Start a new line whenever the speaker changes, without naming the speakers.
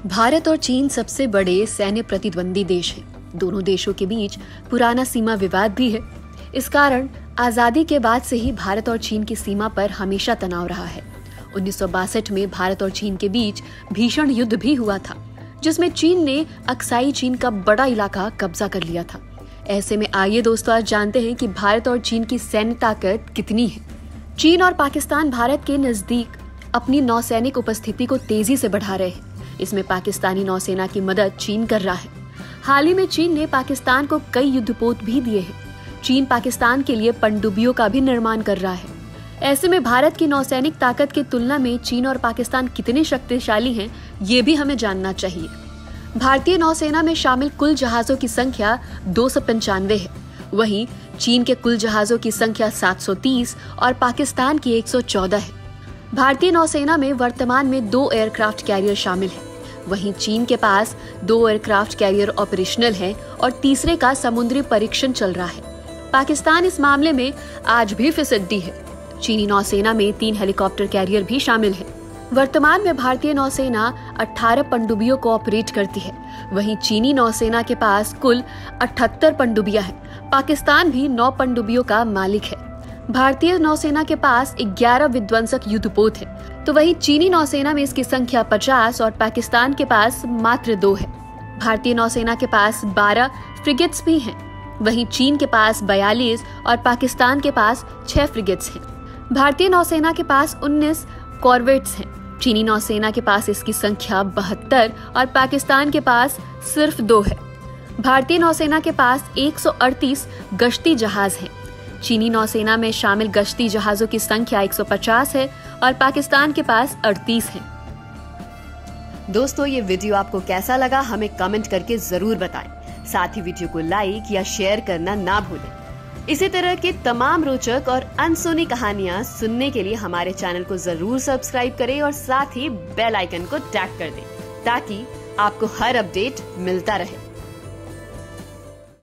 भारत और चीन सबसे बड़े सैन्य प्रतिद्वंदी देश हैं। दोनों देशों के बीच पुराना सीमा विवाद भी है। इस कारण आजादी के बाद से ही भारत और चीन की सीमा पर हमेशा तनाव रहा है। 1962 में भारत और चीन के बीच भीषण युद्ध भी हुआ था, जिसमें चीन ने अक्साई चीन का बड़ा इलाका कब्जा कर लिया था। ऐसे में आइए दोस्तों, आज जानते हैं कि भारत और चीन की सैन्य ताकत कितनी है। चीन और पाकिस्तान भारत के नजदीक अपनी नौसैनिक उपस्थिति को तेजी से बढ़ा रहे हैं। इसमें पाकिस्तानी नौसेना की मदद चीन कर रहा है। हाल ही में चीन ने पाकिस्तान को कई युद्धपोत भी दिए हैं। चीन पाकिस्तान के लिए पनडुब्बियों का भी निर्माण कर रहा है। ऐसे में भारत की नौसैनिक ताकत की तुलना में चीन और पाकिस्तान कितने शक्तिशाली हैं, ये भी हमें जानना चाहिए। भारतीय नौसेना में शामिल कुल जहाजों की संख्या 295 है। वहीं चीन के कुल जहाजों की संख्या 730 और पाकिस्तान की 114 है। भारतीय नौसेना में वर्तमान में 2 एयरक्राफ्ट कैरियर शामिल हैं। वहीं चीन के पास 2 एयरक्राफ्ट कैरियर ऑपरेशनल हैं और तीसरे का समुद्री परीक्षण चल रहा है। पाकिस्तान इस मामले में आज भी फिसड्डी है। चीनी नौसेना में 3 हेलीकॉप्टर कैरियर भी शामिल हैं। वर्तमान में भारतीय नौसेना 18 पनडुब्बियों को ऑपरेट करती है। वहीं चीनी नौसेना के पास कुल 78 पनडुब्बियां हैं। पाकिस्तान भी 9 पनडुब्बियों का मालिक है। भारतीय नौसेना के पास 11 विध्वंसक युद्धपोत है, तो वहीं चीनी नौसेना में इसकी संख्या 50 और पाकिस्तान के पास मात्र 2 है। भारतीय नौसेना के पास 12 फ्रिगेट्स भी हैं। वहीं चीन के पास 42 और पाकिस्तान के पास 6 फ्रिगेट्स हैं। भारतीय नौसेना के पास 19 कॉर्वेट्स हैं। चीनी नौसेना के पास इसकी संख्या 72 और पाकिस्तान के पास सिर्फ 2 है। भारतीय नौसेना के पास 138 गश्ती जहाज हैं। चीनी नौसेना में शामिल गश्ती जहाजों की संख्या 150 है और पाकिस्तान के पास 38 है। दोस्तों, ये वीडियो आपको कैसा लगा हमें कमेंट करके जरूर बताएं। साथ ही वीडियो को लाइक या शेयर करना ना भूलें। इसी तरह के तमाम रोचक और अनसुनी कहानियां सुनने के लिए हमारे चैनल को जरूर सब्सक्राइब करें और साथ ही बेल आइकन को टैप कर दें, ताकि आपको हर अपडेट मिलता रहे।